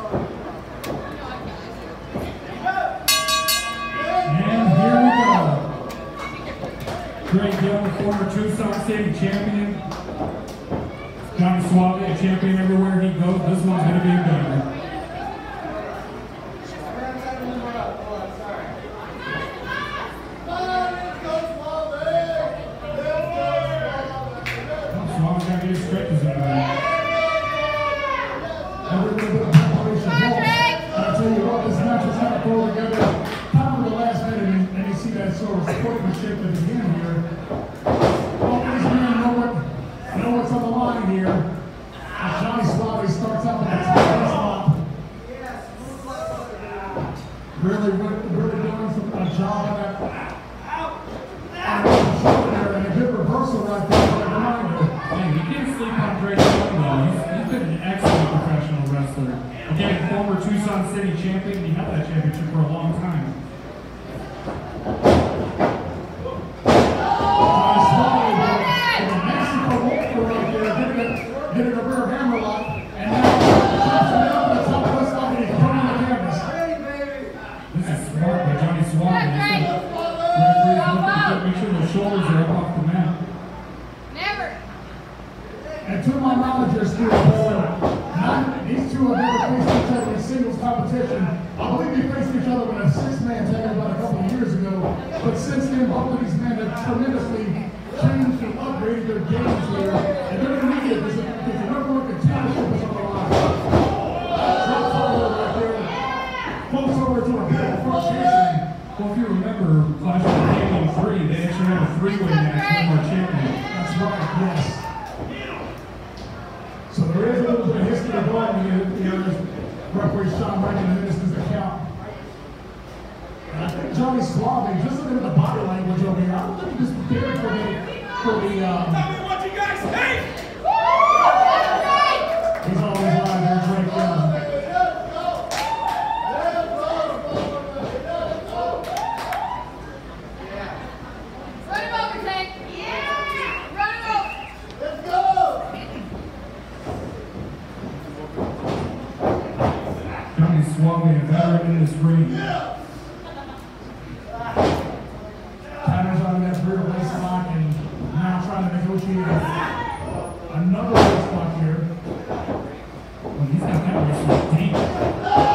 Drake Young, former Tucson City champion. Johnny Suave, a champion everywhere he goes. This one's going to be a banger. Suave got to get his stretches in there. I'll tell you what, this match is kind of pulled together. Top of the last minute, and you see that sort of sportsmanship at the end here. All these men know what's on the line here. Johnny Suave starts out with a top slop. Really doing a job on that. There, and a good reversal right there. Hey, you can't sleep on Drake Young, though. He's been an excellent professional wrestler. Again, former Tucson City champion. He held that championship for a long time. Getting a rear hammer lock, and now drops it down to the top of the spot, and he's putting on the canvas. This is smart by Johnny Suave. Referee's looking to make sure the shoulders are up off the mat. Never. And to my knowledge, they're still these two have never faced each other in singles competition. I believe they faced each other in a six-man tag about a couple of years ago. But since then, both of these men have tremendously changed and upgraded their games here. And they're going to need it because the number one contendership is on the line. Drops over right there. Floats over to a big front chasing. Well, if you remember, Clash of the Canyon 3, they actually had a three-way match for our champion. That's right, yes. So there is a little bit of history going here. Referee Sean Rankin administers the count. And I think Johnny Suave, just looking at the body language over here, I don't think he's prepared for the Tell me what you guys think! He's always lying there, Drake Young. Run him over, Tank. Yeah. Run him over. Let's go! Johnny Suave, a veteran in this ring. Patterns on that rear waist lock and now trying to negotiate another waist lock here. Well, he's got that waist lock deep.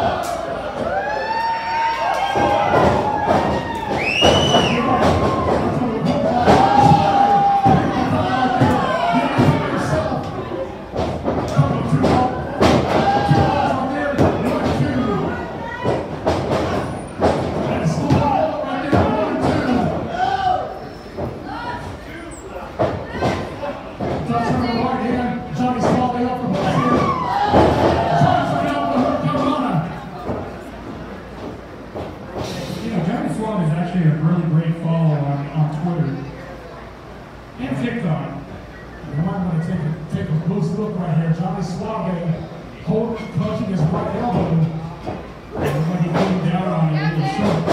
Punching his right elbow. When he came down on it, it was short.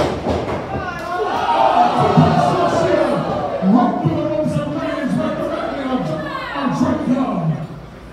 Right through the ropes and lands right directly on Drake Young.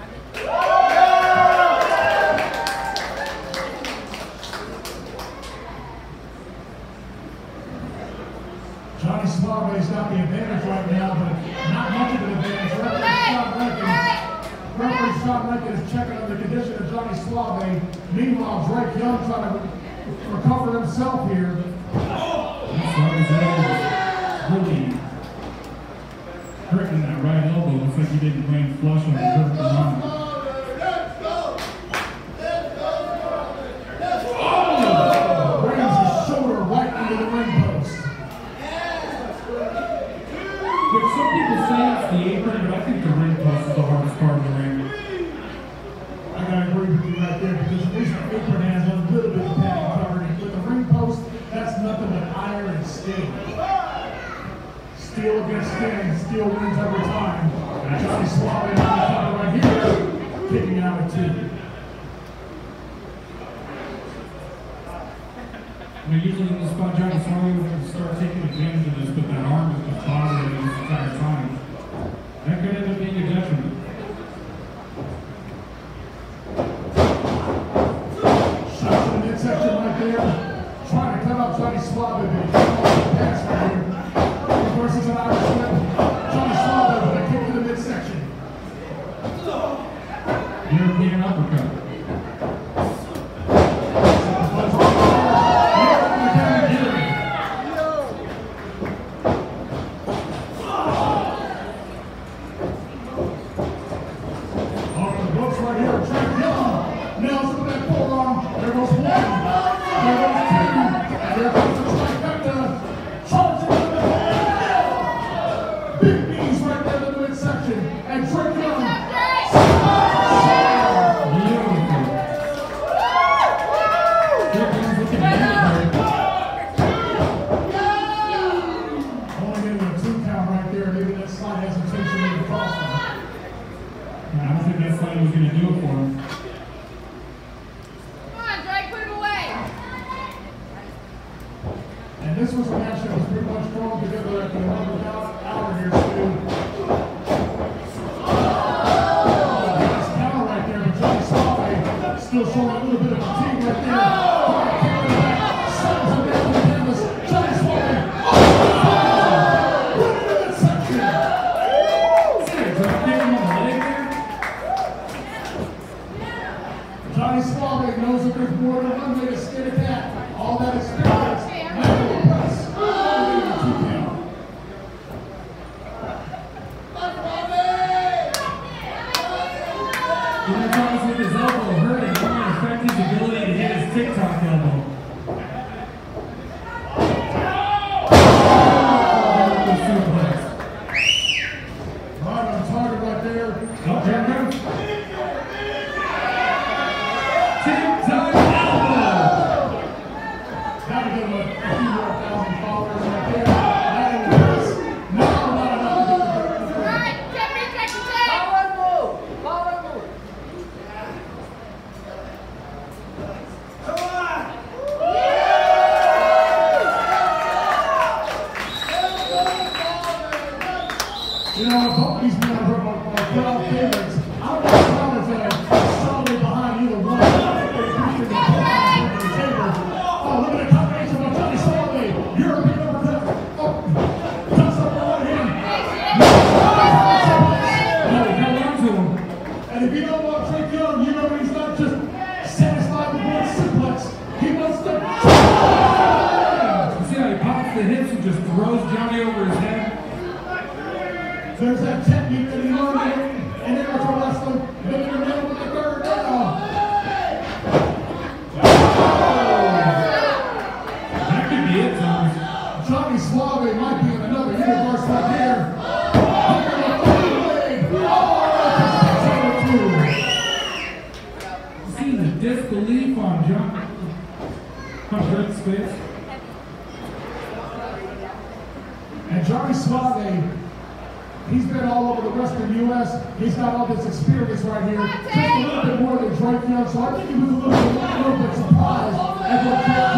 Johnny Suave's got the advantage right now, but not much of an advantage. Referee Sean Rankin is checking on the condition of Johnny Suave. Meanwhile, Drake Young trying to recover himself here. Suave's really hurting that right elbow. Looks like he didn't land flush on the hurt arm. Rams his shoulder right into the ring post. But some people say it's the apron, but I think the ring post is the hardest part of the ring. I gotta agree with you right there because at least the apron has a little bit of padding covered. With the ring post, that's nothing but iron and steel. Steel against skin, steel wins every time. And Johnny Suave on the cover right here, kicking out at 2. Now, usually in the spot, Johnny Suave would start taking advantage of this, but that arm is just bothering him this entire time. That could end up being a detriment. there, trying to cut out Johnny Suave. Pass right here. Of course, it's an Irish whip. Johnny Suave with a kick to the midsection. European uppercut. This was a match that was pretty much thrown together at the 11th hour here, Stu. Nice counter right there, but Johnny Suave still showing a little bit of fatigue right there. Slams him down to the canvas. Johnny Suave. Right into that section. Johnny Suave knows that there's more than one way to skin a cat. All that experience. With his elbow hurting, it might affect his ability to hit his TikTok elbow. Right on target right there. TikTok elbow! Gotta give him a few more thousand followers right there. That was not enough to get the Alright, power move. You know, both these men are crowd favorites. I don't know if crowd is solidly behind either one. I think they're pushing the table. Oh, look at the combination of Johnny Suave. European uppercut. Oh, toss up the one hand. And if you don't want Drake Young, you know he's not just satisfied with one suplex. He wants to. You see how he pops the hips and just throws Johnny over his head? There's that technique that he learned in amateur wrestling. Maybe the middle with the third down. That could be it, Thomas. Johnny Suave might be in another universe right here. See the disbelief on Drake's face. And Johnny Suave, he's been all over the Western U.S. He's got all this experience right here. Just a little bit more than Drake Young, so I think he was a little bit surprised at what